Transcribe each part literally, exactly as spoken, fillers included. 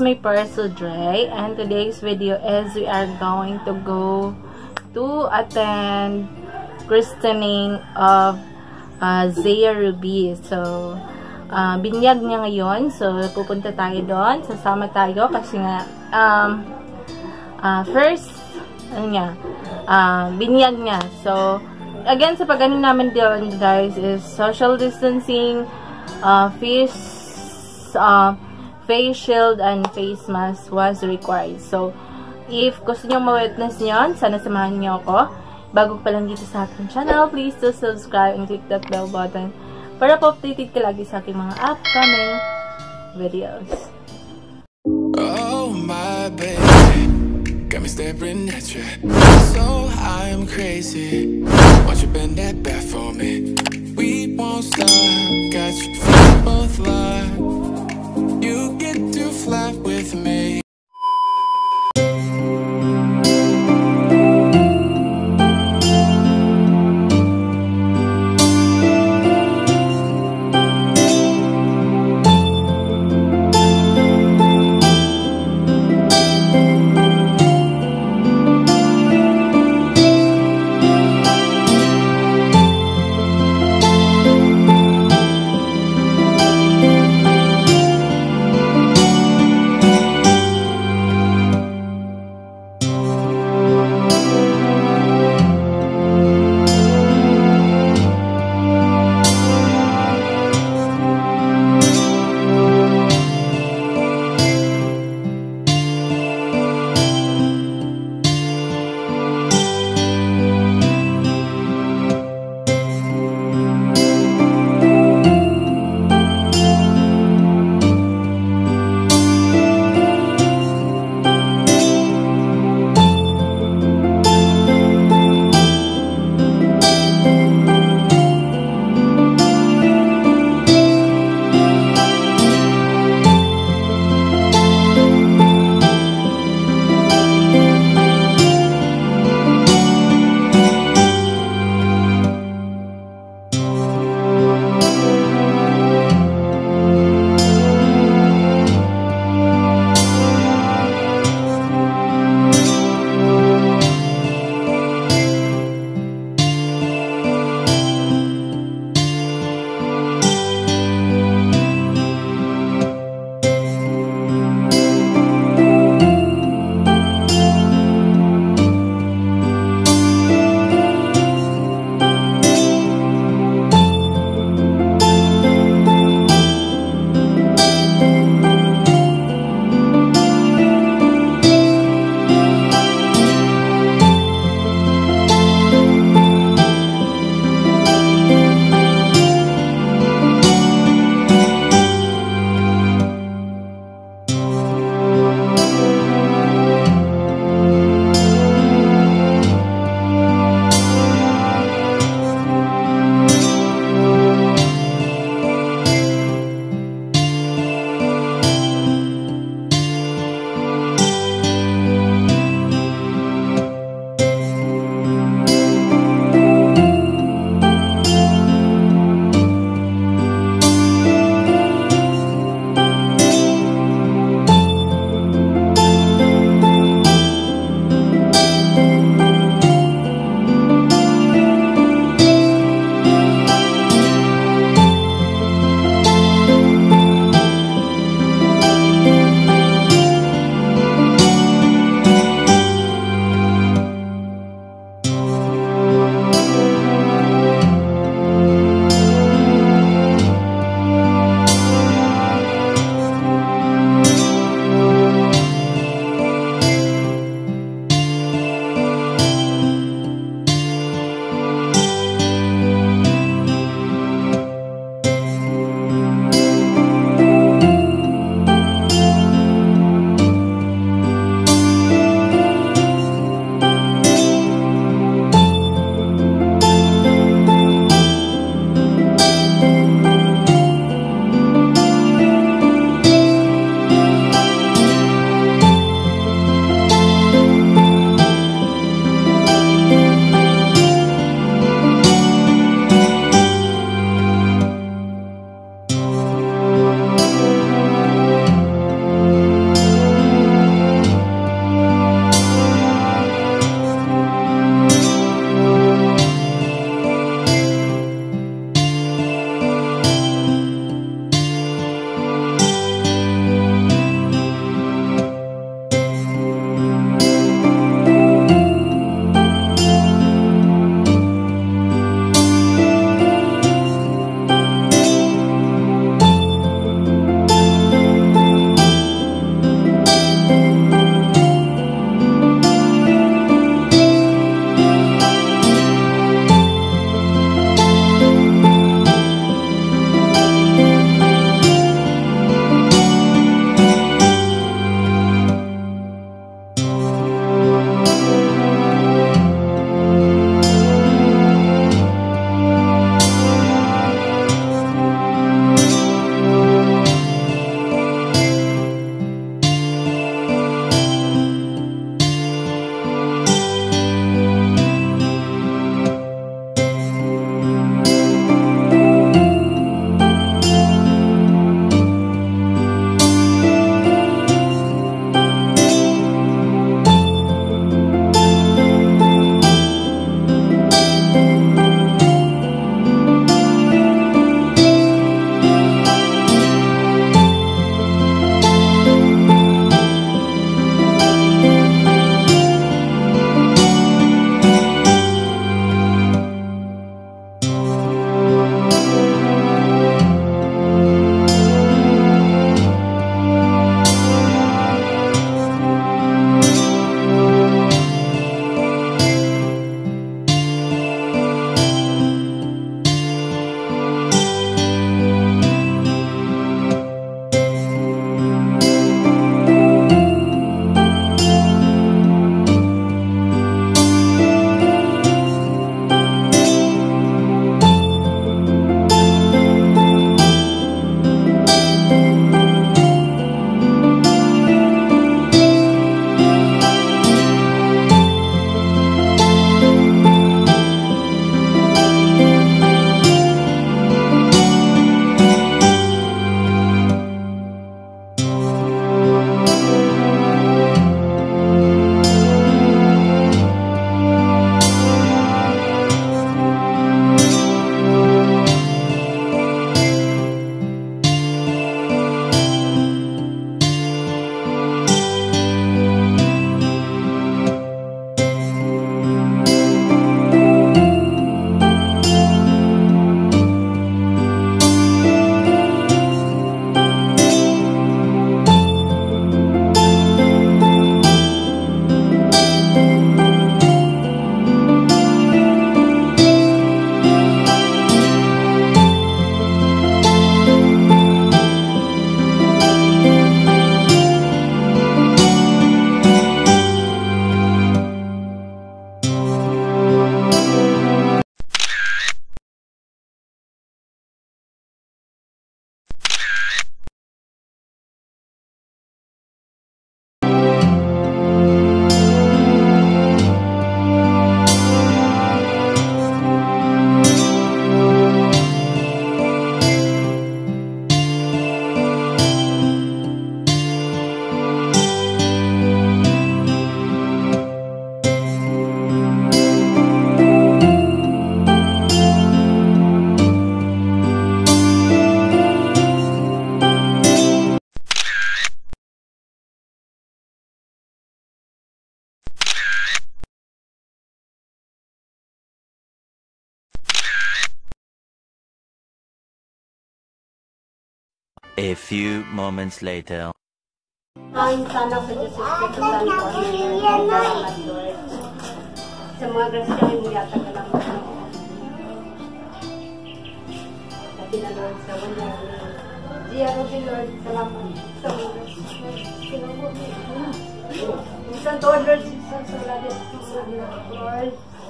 my Parcel Dre, and today's video is we are going to go to attend christening of uh, Zaya Ruby. So, uh, binyag niya ngayon. So, pupunta tayo doon. Sasama tayo kasi nga, um, uh, first, ano niya, uh, binyag niya. So, again, sa pag-ano namin doon, guys, is social distancing, uh, face, uh, face shield and face mask was required. So, if gusto nyo ma-witness nyo, sana samahan nyo ako. Bago pa lang dito sa aking channel, please do subscribe and click that bell button para po-updated ka lagi sa aking mga upcoming videos. Oh my baby, got me staring at you, so I'm crazy. Won't you bend that back for me? We won't stop, got you feeling both love. You get to fly with me. A few moments later. Kain sana sa Diyos Espiritu Santo. Salamat, Lord. Sa mga grasya ay mong yatag na lang mo. Sabi na Lord, sa wala. Diya Ruby Lord, salamat sa mga grasya. Sinunod mo. Minsan to, Lord, sa sulad Lord.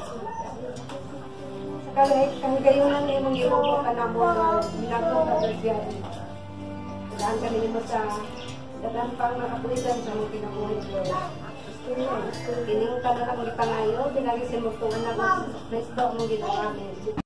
Sa kalahit, kang gayon na niya mong iubo ka na mo, Lord. Minago ka, Lord, yan. Kailangan ka niyo mo sa dadan pang nakapulitan sa mga kinabuhi, Lord. Kining ka na lang ulit pangayo, binagi si Mugtungan na Kristo mong ginawa. Amen.